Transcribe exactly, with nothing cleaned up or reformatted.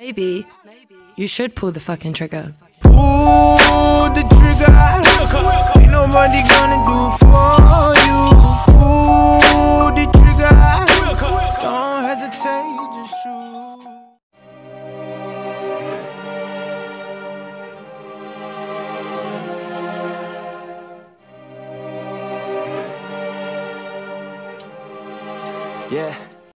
Maybe you should pull the fucking trigger. Pull the trigger. Ain't nobody gonna do for you. Pull the trigger. Don't hesitate, just shoot. Yeah.